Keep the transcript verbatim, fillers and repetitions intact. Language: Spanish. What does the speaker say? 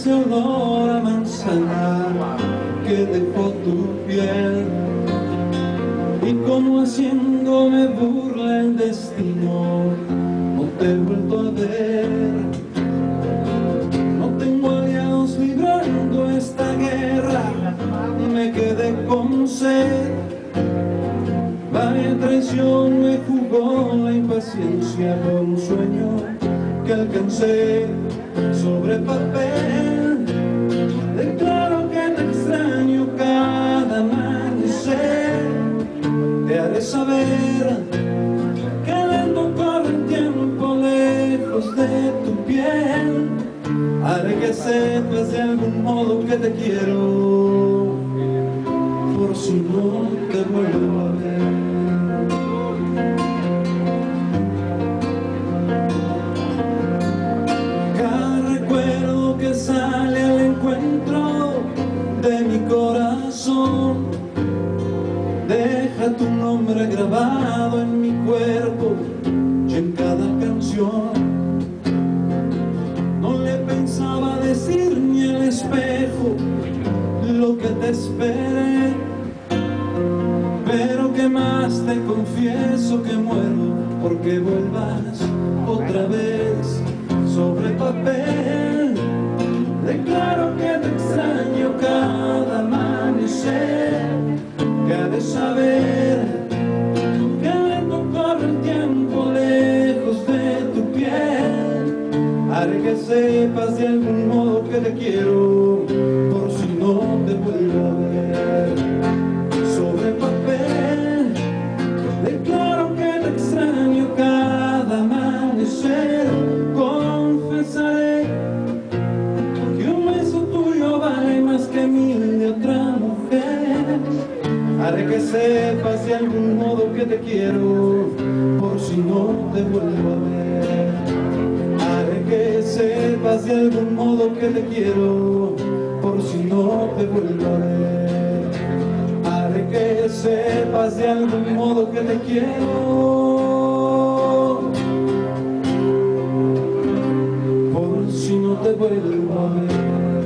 ese olor a manzana que dejó tu piel. Y como haciéndome burla el destino, no te he vuelto a ver. No tengo aliados librando esta guerra, me quedé con sed. Vaya traición me jugó la impaciencia por un sueño que alcancé sobre papel. Declaro que te extraño cada amanecer. Te haré saber que lento corre el tiempo lejos de tu piel. Haré que sepas de algún modo que te quiero, por si no te vuelvo a ver. Cada recuerdo que sale al encuentro de mi corazón deja tu nombre grabado en mi cuerpo y en cada canción. No le pensaba decir ni al espejo lo que te esperé, pero que más te confieso que muero porque vuelvas otra vez sobre papel. Declaro que te extraño cada amanecer. Que ha de saber que lento corre el tiempo lejos de tu piel. Haré que sepas de algún modo que te quiero, por si no te vuelvo a ver sobre papel. Declaro que te extraño cada amanecer. Confesaré que un beso tuyo vale más que mil de otra mujer. Haré que sepas de algún modo que te quiero, por si no te vuelvo a ver. Haré que sepas de algún modo que te quiero, por si no te vuelvo a ver. Haré que sepas de algún modo que te quiero, por si no te vuelvo a ver.